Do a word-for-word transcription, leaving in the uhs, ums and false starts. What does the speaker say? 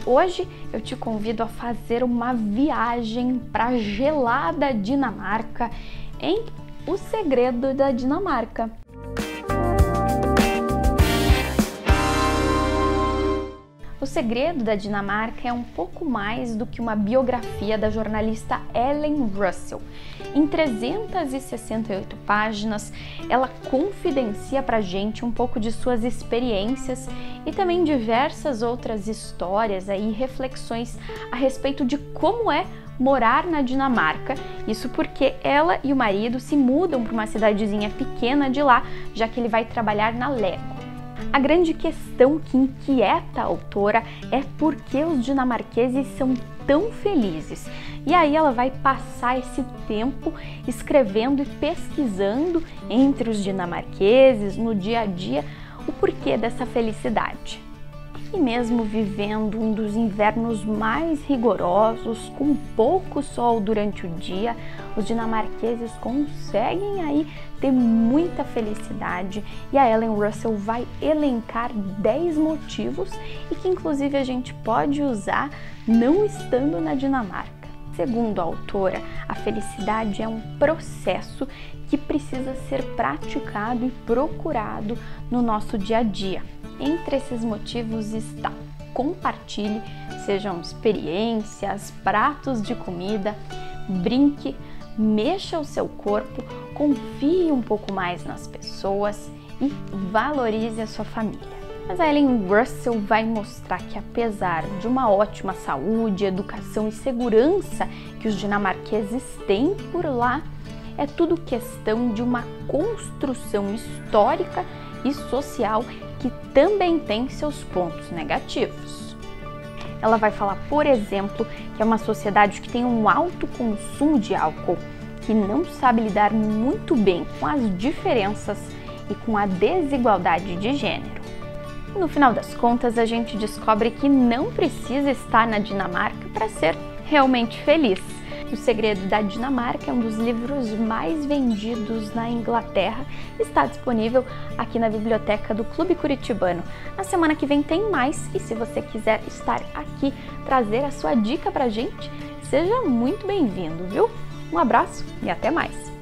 Hoje eu te convido a fazer uma viagem para a gelada Dinamarca em O Segredo da Dinamarca. O Segredo da Dinamarca é um pouco mais do que uma biografia da jornalista Ellen Russell. Em trezentas e sessenta e oito páginas, ela confidencia pra gente um pouco de suas experiências e também diversas outras histórias e reflexões a respeito de como é morar na Dinamarca. Isso porque ela e o marido se mudam para uma cidadezinha pequena de lá, já que ele vai trabalhar na Lego. A grande questão que inquieta a autora é por que os dinamarqueses são tão felizes. E aí ela vai passar esse tempo escrevendo e pesquisando entre os dinamarqueses, no dia a dia, o porquê dessa felicidade. E mesmo vivendo um dos invernos mais rigorosos, com pouco sol durante o dia, os dinamarqueses conseguem aí ter muita felicidade, e a Ellen Russell vai elencar dez motivos e que inclusive a gente pode usar não estando na Dinamarca. Segundo a autora, a felicidade é um processo que precisa ser praticado e procurado no nosso dia a dia. Entre esses motivos está: compartilhe, sejam experiências, pratos de comida, brinque, mexa o seu corpo, confie um pouco mais nas pessoas e valorize a sua família. Mas a Ellen Russell vai mostrar que apesar de uma ótima saúde, educação e segurança que os dinamarqueses têm por lá, é tudo questão de uma construção histórica e social que também tem seus pontos negativos. Ela vai falar, por exemplo, que é uma sociedade que tem um alto consumo de álcool, que não sabe lidar muito bem com as diferenças e com a desigualdade de gênero. No final das contas, a gente descobre que não precisa estar na Dinamarca para ser realmente feliz. O Segredo da Dinamarca é um dos livros mais vendidos na Inglaterra e está disponível aqui na biblioteca do Clube Curitibano. Na semana que vem tem mais, e se você quiser estar aqui, trazer a sua dica pra gente, seja muito bem-vindo, viu? Um abraço e até mais!